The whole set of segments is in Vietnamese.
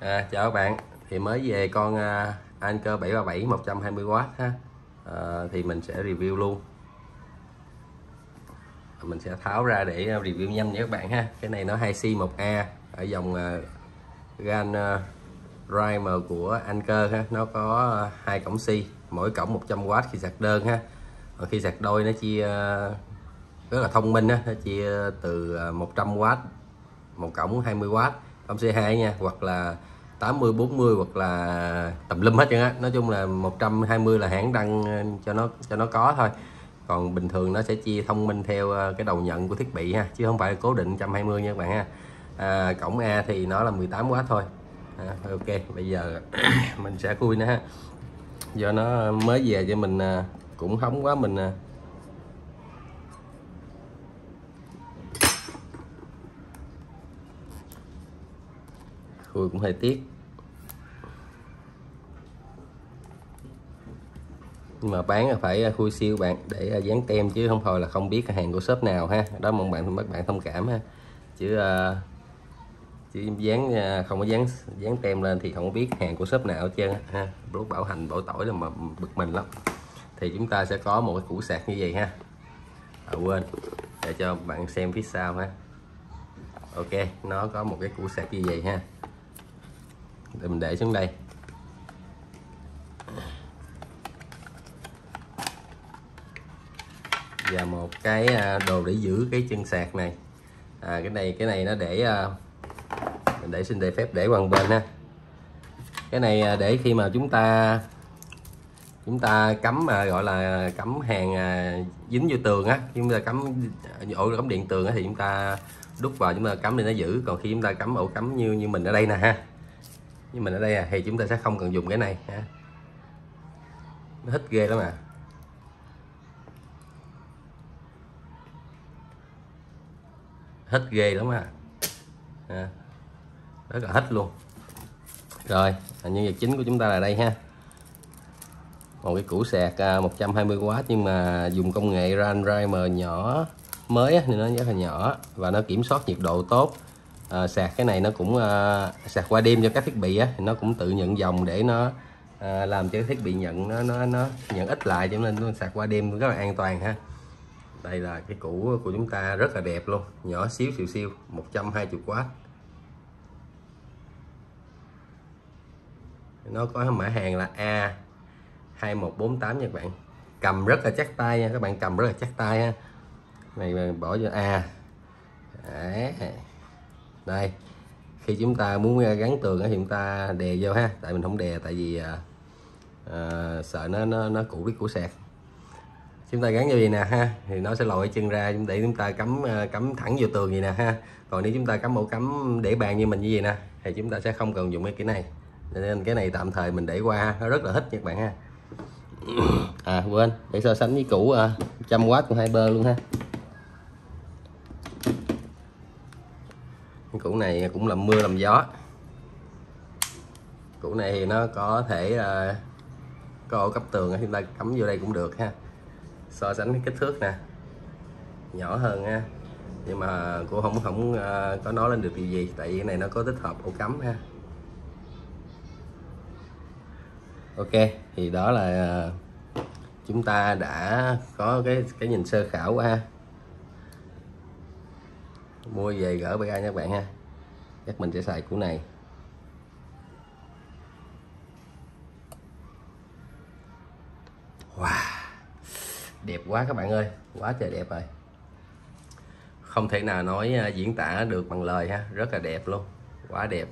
Chào các bạn, thì mới về con Anker 737 120W ha. Thì mình sẽ review luôn, mình sẽ tháo ra để review nhanh với các bạn ha. Cái này nó 2C1A ở dòng gan Primer của Anker ha. Nó có hai cổng C, mỗi cổng 100W khi sạc đơn ha. Còn khi sạc đôi nó chia rất là thông minh ha, nó chia từ 100W một cổng 20W cổng C2 nha, hoặc là 80 40 hoặc là tùm lum hết trơn á. Nói chung là 120 là hãng đăng cho nó có thôi, còn bình thường nó sẽ chia thông minh theo cái đầu nhận của thiết bị ha, chứ không phải cố định 120 nha các bạn ha. Cổng A thì nó là 18W thôi. Ok, bây giờ mình sẽ khui nó ha, do nó mới về cho mình cũng hóng quá, mình khui cũng hơi tiếc, nhưng mà bán là phải khui siêu bạn, để dán tem chứ không thôi là không biết hàng của shop nào ha. Đó, mong các bạn thông cảm ha, chứ dán không có dán tem lên thì không biết hàng của shop nào hết trơn ha. Lúc bảo hành bảo tỏi là mà bực mình lắm. Thì chúng ta sẽ có một cái củ sạc như vậy ha. Quên để cho bạn xem phía sau ha. Ok, nó có một cái củ sạc như vậy ha, để mình để xuống đây. Và một cái đồ để giữ cái chân sạc này. Cái này nó để mình xin phép để qua bên ha. Cái này để khi mà chúng ta cắm gọi là cắm hàng dính vô tường á, chúng ta cắm ổ cắm điện tường á, thì chúng ta đút vào chúng ta cắm để nó giữ. Còn khi chúng ta cắm ổ cắm như mình ở đây nè ha, như mình ở đây thì chúng ta sẽ không cần dùng cái này ha. Nó hít ghê lắm hít ghê lắm rất là hít luôn. Rồi, nhân vật chính của chúng ta là đây ha, một cái củ sạc 120W, nhưng mà dùng công nghệ RAM Primer nhỏ mới nên nó rất là nhỏ và nó kiểm soát nhiệt độ tốt. Sạc cái này nó cũng sạc qua đêm cho các thiết bị thì nó cũng tự nhận dòng để nó làm cho thiết bị nhận nó nhận ít lại, cho nên nó sạc qua đêm rất là an toàn ha. Đây là cái củ của chúng ta, rất là đẹp luôn, nhỏ xíu siêu 120W. Nó có mã hàng là A2148 nha các bạn. Cầm rất là chắc tay nha các bạn, cầm rất là chắc tay ha. Này bỏ vô Đấy. Đây, khi chúng ta muốn gắn tường thì chúng ta đè vô ha, tại mình không đè tại vì sợ nó cũ cái củ sạc. Chúng ta gắn vô gì nè ha, thì nó sẽ lòi chân ra để chúng ta cắm thẳng vô tường gì nè ha. Còn nếu chúng ta cắm ổ cắm để bàn như mình như vậy nè, thì chúng ta sẽ không cần dùng cái này, nên cái này tạm thời mình để qua, nó rất là thích nha các bạn ha. Quên, để so sánh với củ 100W của Hyper luôn ha. Cái củ này cũng làm mưa làm gió. Củ này thì nó có thể có ổ cấp tường, chúng ta cắm vô đây cũng được ha. So sánh cái kích thước nè, nhỏ hơn ha, nhưng mà cô không có nói lên được điều gì, tại vì cái này nó có tích hợp ổ cắm ha. Ok, thì đó là chúng ta đã có cái nhìn sơ khảo qua ha. Mua về gỡ ra nha các bạn ha. Chắc mình sẽ xài củ này. Wow, đẹp quá các bạn ơi, quá trời đẹp rồi, không thể nào nói diễn tả được bằng lời ha. Rất là đẹp luôn, quá đẹp.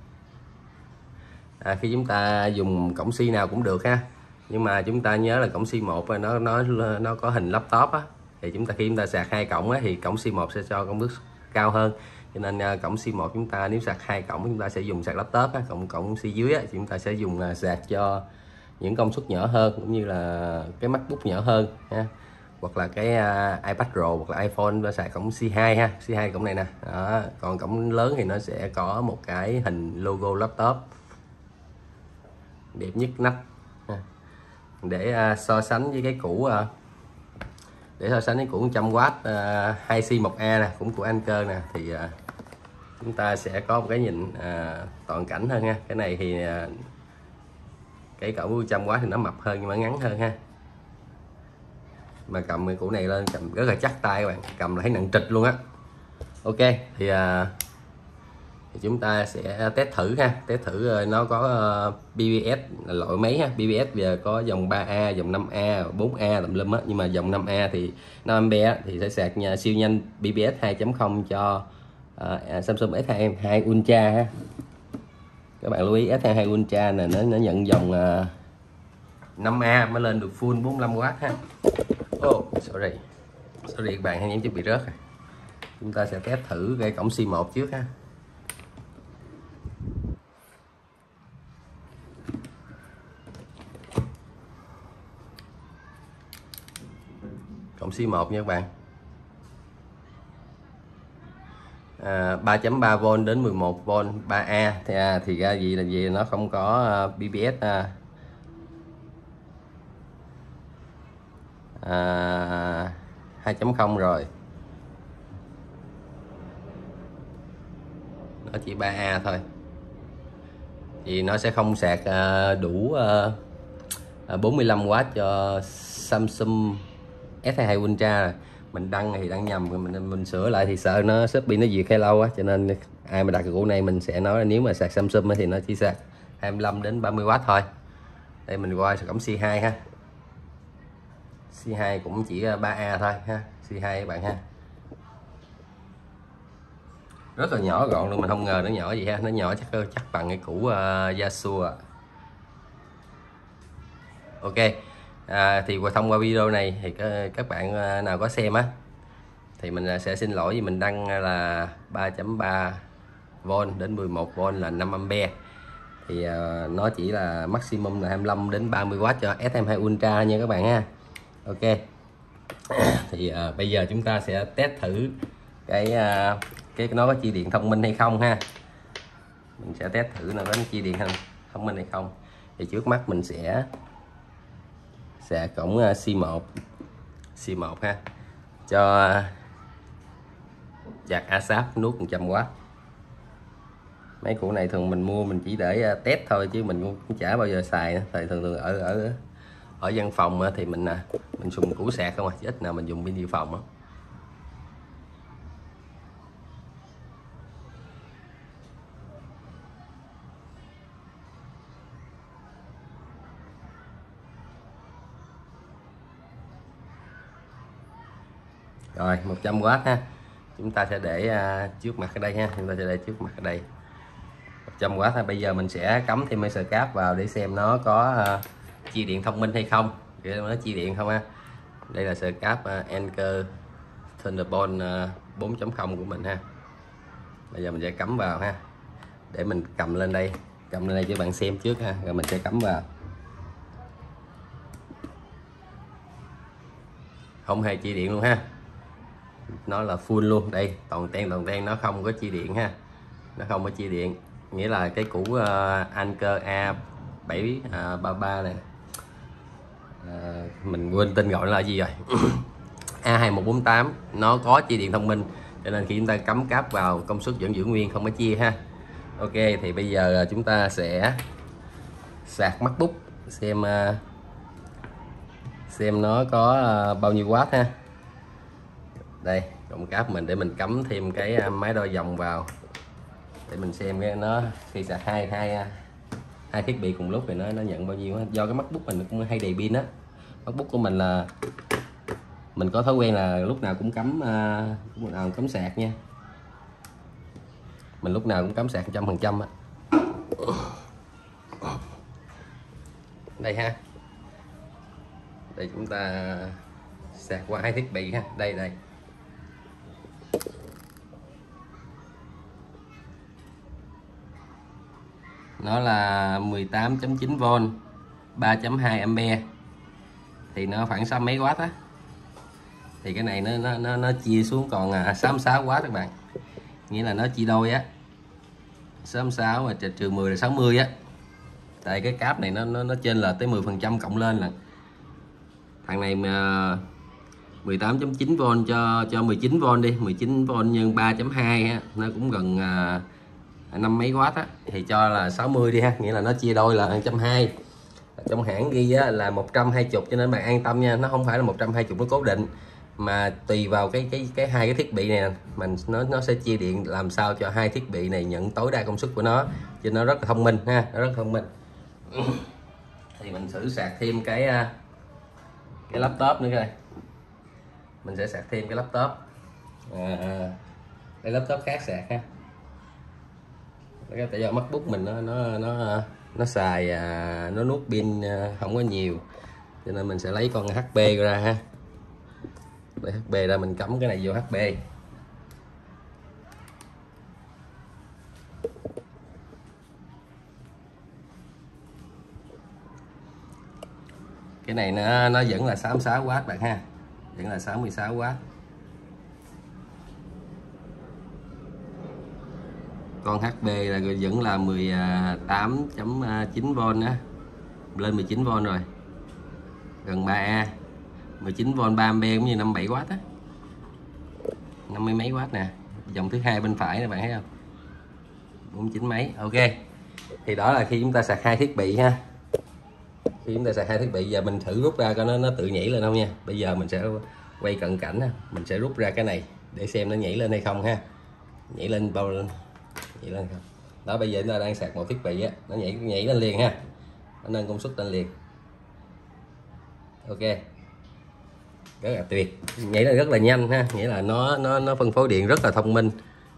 Khi chúng ta dùng cổng C nào cũng được ha, nhưng mà chúng ta nhớ là cổng C1 nó có hình laptop á, thì khi chúng ta sạc hai cổng á, thì cổng C1 sẽ cho công suất cao hơn, cho nên cổng C1 chúng ta nếu sạc hai cổng chúng ta sẽ dùng sạc laptop á. Cổng C dưới á, thì chúng ta sẽ dùng sạc cho những công suất nhỏ hơn, cũng như là cái MacBook nhỏ hơn ha, hoặc là cái iPad Pro hoặc là iPhone, nó sạc cổng C2 ha. C2 cổng này nè. Đó. Còn cổng lớn thì nó sẽ có một cái hình logo laptop đẹp nhất nắp. Để so sánh với cái củ 100W 2C1A nè, cũng của Anker nè, thì chúng ta sẽ có một cái nhìn toàn cảnh hơn ha. Cái này thì cái cỡ 100W thì nó mập hơn nhưng mà ngắn hơn ha. Mà cầm cái củ này lên cầm rất là chắc tay các bạn, cầm là thấy nặng trịch luôn á. Ok thì chúng ta sẽ test thử ha, test thử nó có BBS là loại mấy ha. BBS giờ có dòng 3A, dòng 5A, 4A tùm lum á, nhưng mà dòng 5A thì 5A thì sẽ sạc siêu nhanh BBS 2.0 cho Samsung S22 Ultra ha. Các bạn lưu ý S22 Ultra này nó nhận dòng 5A mới lên được full 45W ha. Sorry các bạn, hay nhém chút bị rớt rồi. Chúng ta sẽ test thử cái cổng C1 trước ha. Cổng C1 nha các bạn. 3.3V đến 11V 3A thì ra gì là gì, nó không có BBS 2.0 rồi, nó chỉ 3A thôi, thì nó sẽ không sạc đủ 45W cho Samsung S22 Ultra. Mình đăng thì đăng nhầm, mình sửa lại thì sợ nó Shopee nó duyệt hay lâu á, cho nên ai mà đặt cái củ này mình sẽ nói là nếu mà sạc Samsung thì nó chỉ sạc 25 đến 30W thôi. Đây mình qua cổng C2 ha. C2 cũng chỉ 3A thôi ha, C2 các bạn ha. Rất là nhỏ gọn luôn, mình không ngờ nó nhỏ vậy ha, nó nhỏ chắc bằng cái củ Yasuo. Ok, thì thông qua video này thì các bạn nào có xem á thì mình sẽ xin lỗi vì mình đăng là 3.3V đến 11V là 5A, thì nó chỉ là maximum là 25 đến 30W cho S22 Ultra nha các bạn ha. Ok thì bây giờ chúng ta sẽ test thử cái nó có chi điện thông minh hay không ha. Mình sẽ test thử nó có chi điện thông minh hay không. Thì trước mắt mình sẽ cổng C1 ha, cho giặt ASAP nuốt 100W. Mấy củ này thường mình mua mình chỉ để test thôi chứ mình cũng chả bao giờ xài nữa. Thì thường ở văn phòng thì mình dùng củ sạc không chứ ít nào mình dùng pin dự phòng á. Rồi 100W ha, chúng ta sẽ để trước mặt ở đây ha, chúng ta sẽ để trước mặt ở đây 100W ha. Bây giờ mình sẽ cắm thêm mấy sợi cáp vào để xem nó có chia điện thông minh hay không, để nó chia điện không ha. Đây là sợi cáp Anker Thunderbolt 4.0 của mình ha. Bây giờ mình sẽ cắm vào ha, để mình cầm lên đây cho bạn xem trước ha, rồi mình sẽ cắm vào. Không hề chia điện luôn ha, nó là full luôn. Đây toàn ten nó không có chia điện ha, nó không có chia điện, nghĩa là cái củ Anker A733 này mình quên tên gọi là gì rồi A2148 nó có chia điện thông minh, cho nên khi chúng ta cắm cáp vào công suất vẫn giữ nguyên, không có chia ha. Ok thì bây giờ chúng ta sẽ sạc MacBook xem nó có bao nhiêu watt ha. Đây cộng cáp mình để mình cắm thêm cái máy đo dòng vào để mình xem cái nó khi sạc hai thiết bị cùng lúc thì nó nhận bao nhiêu. Do cái MacBook mình cũng hay đầy pin á, MacBook của mình là mình có thói quen là lúc nào cũng cắm sạc nha, mình lúc nào cũng cắm sạc 100% á. Đây ha, đây chúng ta sạc qua hai thiết bị ha. Đây nó là 18.9V 3.2A thì nó khoảng 60 mấy W á. Thì cái này nó chia xuống còn 66W các bạn, nghĩa là nó chia đôi á, 66 mà trừ 10 là 60 á. Tại cái cáp này nó trên là tới 10% cộng lên là thằng này mà 18.9V cho 19V đi, 19V nhân 3.2 ha, nó cũng gần năm mấy W á, thì cho là 60 đi ha, nghĩa là nó chia đôi là 120. Trong hãng ghi á, là 120, cho nên bạn an tâm nha, nó không phải là 120 nó cố định, mà tùy vào cái hai cái thiết bị này nó sẽ chia điện làm sao cho hai thiết bị này nhận tối đa công suất của nó, cho nó rất là thông minh ha, nó rất thông minh. Thì mình thử sạc thêm cái laptop nữa coi, mình sẽ sạc thêm cái laptop, cái laptop khác sạc ha. Tại do MacBook mình nó xài nó nuốt pin không có nhiều, cho nên mình sẽ lấy con HP ra ha, lấy HP ra mình cắm cái này vô HP. Cái này nó vẫn là 66W bạn ha, vẫn là 66W. Con HP là vẫn là 18.9V á, lên 19V rồi, gần 3A. 19V 3A cũng như 57W á, 50 mấy W nè. Dòng thứ hai bên phải nè bạn thấy không, 49 mấy. Ok, thì đó là khi chúng ta sạc hai thiết bị ha. Khi chúng ta sạc hai thiết bị, giờ mình thử rút ra coi nó tự nhảy lên không nha. Bây giờ mình sẽ quay cận cảnh, mình sẽ rút ra cái này để xem nó nhảy lên hay không ha. Nhảy lên bao, nhảy lên không đó. Bây giờ chúng ta đang sạc một thiết bị á, nó nhảy lên liền ha, nó nâng công suất lên liền. Ok, rất là tuyệt, nhảy lên rất là nhanh ha, nghĩa là nó phân phối điện rất là thông minh.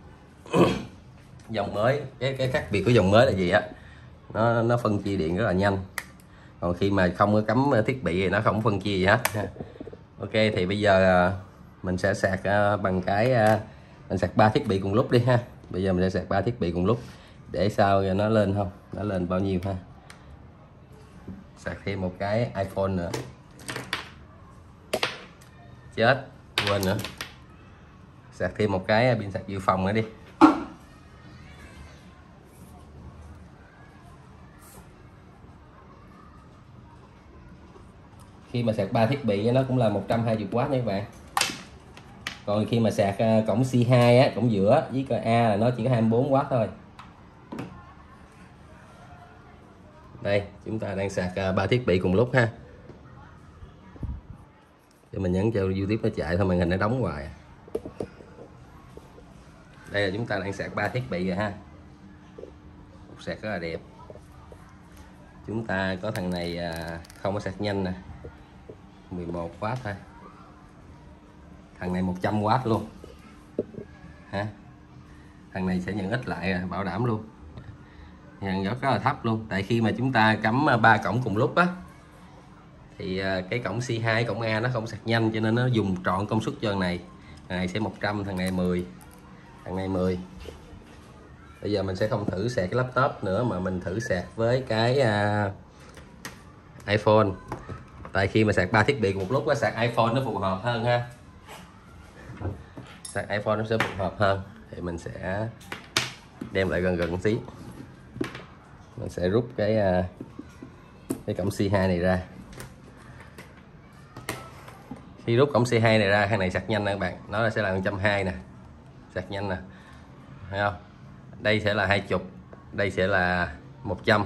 Dòng mới, cái khác biệt của dòng mới là gì á, nó phân chia điện rất là nhanh, còn khi mà không có cắm thiết bị thì nó không phân chia gì hết. Ok, thì bây giờ mình sẽ sạc bằng mình sạc 3 thiết bị cùng lúc đi ha. Bây giờ mình sẽ sạc 3 thiết bị cùng lúc để sao nó lên không, nó lên bao nhiêu ha. Sạc thêm một cái iPhone nữa, chết quên nữa, sạc thêm một cái pin sạc dự phòng nữa đi. Khi mà sạc 3 thiết bị nó cũng là 120W nha các bạn. Còn khi mà sạc cổng C2 á, cổng giữa với cổng A là nó chỉ có 24W thôi. Đây, chúng ta đang sạc 3 thiết bị cùng lúc ha. Cho mình nhấn cho YouTube nó chạy thôi, màn hình nó đóng hoài. Đây là chúng ta đang sạc 3 thiết bị rồi ha. Một sạc rất là đẹp. Chúng ta có thằng này không có sạc nhanh nè, 11W thôi. Thằng này 100W luôn ha. Thằng này sẽ nhận ít lại bảo đảm luôn, nhận rất là thấp luôn. Tại khi mà chúng ta cắm 3 cổng cùng lúc á, thì cái cổng C2 cổng A nó không sạc nhanh, cho nên nó dùng trọn công suất cho thằng này. Thằng này sẽ 100, thằng này 10, thằng này 10. Bây giờ mình sẽ không thử sạc cái laptop nữa, mà mình thử sạc với cái iPhone. Tại khi mà sạc 3 thiết bị một lúc á, sạc iPhone nó phù hợp hơn ha. Sạc iPhone nó sẽ phù hợp hơn. Thì mình sẽ đem lại gần một tí. Mình sẽ rút cái cổng C2 này ra. Khi rút cổng C2 này ra, thằng này sạc nhanh nè các bạn, nó sẽ là 120 nè, sạc nhanh nè, thấy không? Đây sẽ là 20, đây sẽ là 100.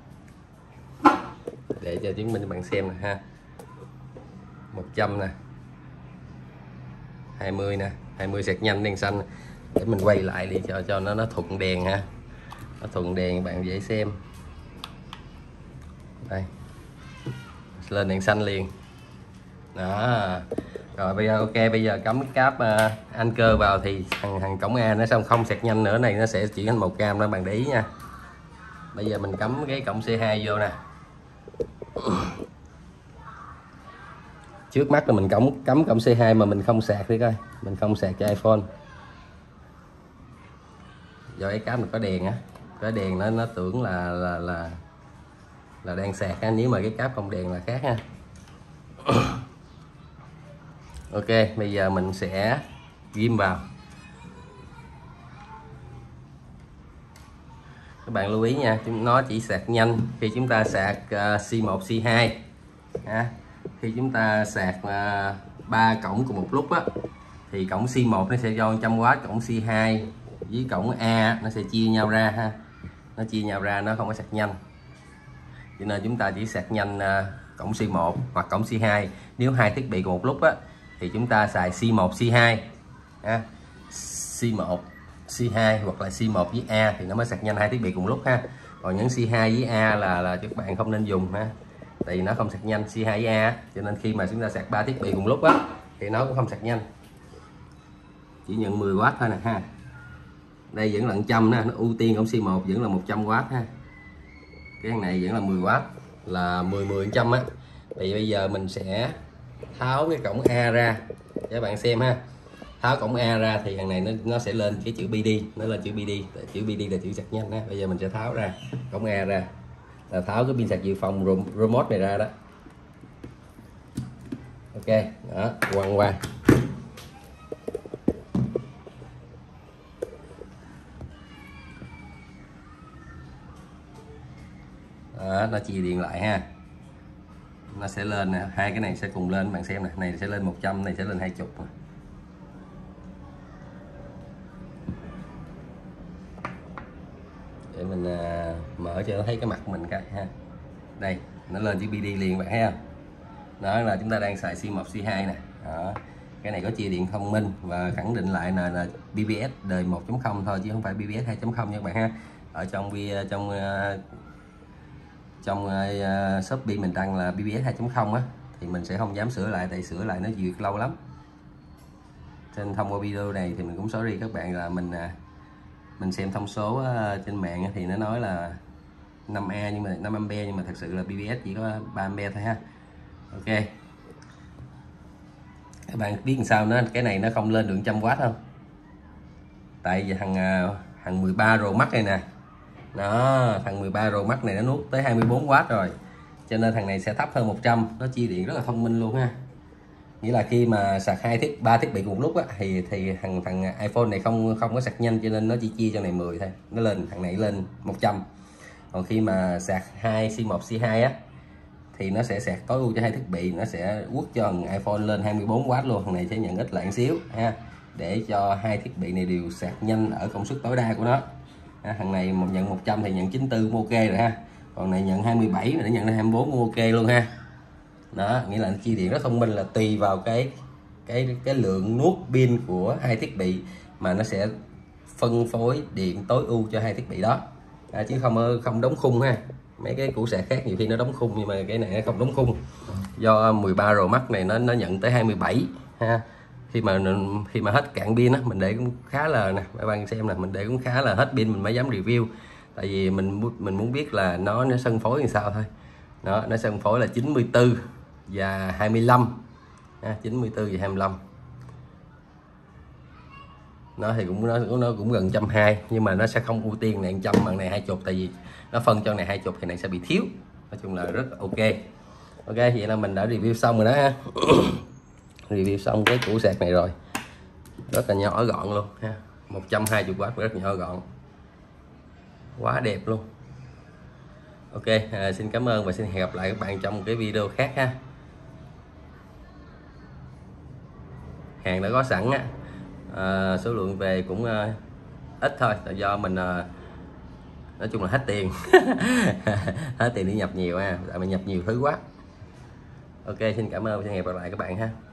Để cho chứng minh cho bạn xem nè ha. 100 nè, 20 nè, 20 sạc nhanh đèn xanh. Để mình quay lại đi cho nó thuận đèn ha, nó thuận đèn bạn dễ xem. Đây, lên đèn xanh liền đó. Rồi bây giờ ok, bây giờ cắm cái cáp Anker vào thì thằng cổng A nó xong không sạc nhanh nữa, này nó sẽ chuyển thành màu cam đó, bạn để ý nha. Bây giờ mình cắm cái cổng C2 vô nè. Trước mắt là mình cắm cổng C2 mà mình không sạc đi coi, mình không sạc cho iPhone. Do cái cáp mình có đèn á, cái đèn nó tưởng là đang sạc ha, nếu mà cái cáp không đèn là khác ha. Ok, bây giờ mình sẽ ghim vào. Các bạn lưu ý nha, nó chỉ sạc nhanh khi chúng ta sạc C1, C2 ha. Khi chúng ta sạc 3 cổng cùng một lúc á, thì cổng C1 nó sẽ cho 100W, cổng C2 với cổng A nó sẽ chia nhau ra ha, nó chia nhau ra, nó không có sạc nhanh, cho nên chúng ta chỉ sạc nhanh cổng C1 hoặc cổng C2. Nếu hai thiết bị cùng một lúc á thì chúng ta xài C1 C2 ha. C1 C2 hoặc là C1 với A thì nó mới sạc nhanh hai thiết bị cùng lúc ha. Còn những C2 với A là các bạn không nên dùng ha, tại vì nó không sạc nhanh C2 với A, cho nên khi mà chúng ta sạc 3 thiết bị cùng lúc á thì nó cũng không sạc nhanh, chỉ nhận 10W thôi nè ha. Đây vẫn là 100 nè, nó ưu tiên cổng C1 vẫn là 100W ha. Cái này vẫn là 10W, là 10 100 á. Thì bây giờ mình sẽ tháo cái cổng A ra cho các bạn xem ha. Tháo cổng A ra thì thằng này nó sẽ lên cái chữ BD, nó lên chữ BD, chữ BD là chữ sạc nhanh ha. Bây giờ mình sẽ tháo ra cổng A ra, là tháo cái pin sạc dự phòng remote này ra đó. Ok, đó, quăng qua. Đó, nó chia điện lại ha, nó sẽ lên nè, hai cái này sẽ cùng lên, bạn xem nè, này sẽ lên 100, này sẽ lên 20 nè. Để mình mở cho nó thấy cái mặt mình cái ha. Đây, nó lên chữ BD liền, bạn thấy không? Đó là chúng ta đang xài C1 C2 nè. Đó, cái này có chia điện thông minh và khẳng định lại là BBS đời 1.0 thôi chứ không phải BBS 2.0 nha các bạn ha. Ở trong Shopee mình đăng là BBS 2.0 á, thì mình sẽ không dám sửa lại, tại sửa lại nó duyệt lâu lắm. Trên thông qua video này thì mình cũng sorry các bạn, là mình xem thông số trên mạng thì nó nói là 5A nhưng mà 5 A, nhưng mà thật sự là BBS chỉ có 3 A thôi ha. Ok, các bạn biết làm sao cái này nó không lên được 100W không? Tại vì thằng 13 Pro Max này nè, đó, thằng 13 Pro Max này nó nuốt tới 24W rồi, cho nên thằng này sẽ thấp hơn 100, nó chia điện rất là thông minh luôn ha. Nghĩa là khi mà sạc ba thiết bị cùng lúc á, thì thằng iPhone này không có sạc nhanh, cho nên nó chỉ chia cho này 10 thôi, nó lên, thằng này lên 100. Còn khi mà sạc C1 C2 á thì nó sẽ sạc tối ưu cho hai thiết bị, nó sẽ quất cho thằng iPhone lên 24W luôn, thằng này sẽ nhận ít lại một xíu ha, để cho hai thiết bị này đều sạc nhanh ở công suất tối đa của nó. Thằng này nhận 100 thì nhận 94 cũng ok rồi ha, còn này nhận 27 để nhận lên 24 cũng ok luôn ha. Đó, nghĩa là chi điện rất thông minh, là tùy vào cái lượng nuốt pin của hai thiết bị mà nó sẽ phân phối điện tối ưu cho hai thiết bị đó, chứ không đóng khung ha. Mấy cái củ sạc khác nhiều khi nó đóng khung, nhưng mà cái này nó không đóng khung, do 13 Pro Max này nó nhận tới 27 ha. Khi mà hết cạn pin á, mình để cũng khá là nè, các bạn xem nè, mình để cũng khá là hết pin mình mới dám review, tại vì mình muốn biết là nó phân phối như sao thôi. Đó, nó phân phối là 94 và 25 ha, 94 và 25. Nó thì nó cũng gần 120, nhưng mà nó sẽ không ưu tiên này 100 bằng này 20, tại vì nó phân cho này 20 thì này sẽ bị thiếu. Nói chung là rất ok. Ok, vậy là mình đã review xong rồi đó ha. Review xong cái củ sạc này rồi, rất là nhỏ gọn luôn ha, 120W, rất nhỏ gọn, quá đẹp luôn. Ok, xin cảm ơn và xin hẹn gặp lại các bạn trong một cái video khác ha. Hàng đã có sẵn á, số lượng về cũng ít thôi, tại do mình nói chung là hết tiền. Hết tiền đi nhập nhiều ha, tại mình nhập nhiều thứ quá. Ok, xin cảm ơn và xin hẹn gặp lại các bạn ha.